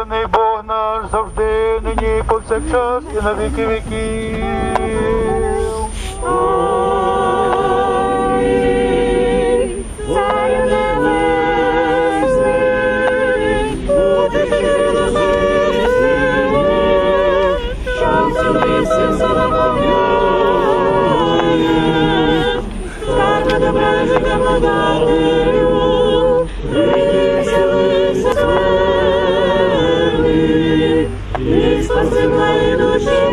Благословений Бог наш завжди, нині, повсякчас і на віки віків. Амінь. Царю небесний, утеши душі сили, що вселився заповняє, скарби добра життя благодатію, прийди вселився святий, і спаси мої душі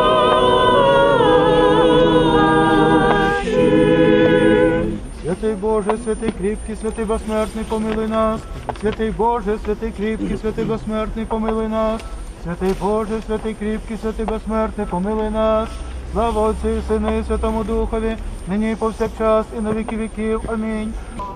наші. Святий Боже, святий кріпкий, святий безсмертний, помилуй нас. Святий Боже, святий кріпкий, святий безсмертний, помилуй нас. Святий Боже, святий кріпкий, святий безсмертний, помилуй нас. Слава Отцю і Сину і Святому Духові, нині і повсякчас і на віки віків. Амінь.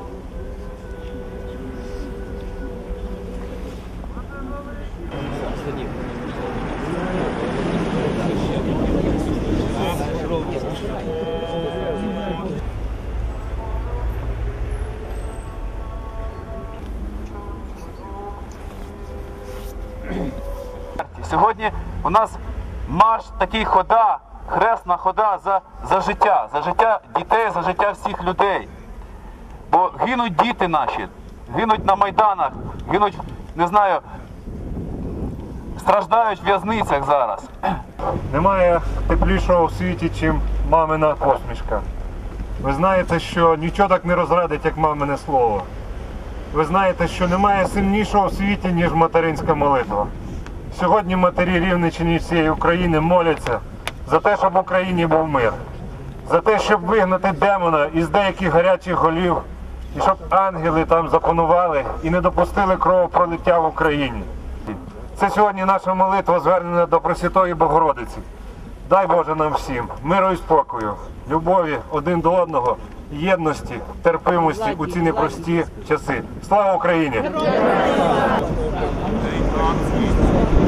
Сьогодні у нас марш, такий хода, хресна хода за життя дітей, за життя всіх людей. Бо гинуть діти наші, гинуть на майданах, гинуть, не знаю, страждають в в'язницях зараз. Немає теплішого в світі, чим мамина посмішка. Ви знаєте, що нічого так не розрадить, як мамине слово. Ви знаєте, що немає сильнішого в світі, ніж материнська молитва. Сьогодні матері Рівненщини і всієї України моляться за те, щоб в Україні був мир. За те, щоб вигнати демона із деяких гарячих голів, і щоб ангели там запанували і не допустили кровопролиття в Україні. Це сьогодні наша молитва звернена до Пресвятої Богородиці. Дай Боже нам всім миру і спокою, любові один до одного, єдності, терпимості у ці непрості часи. Слава Україні!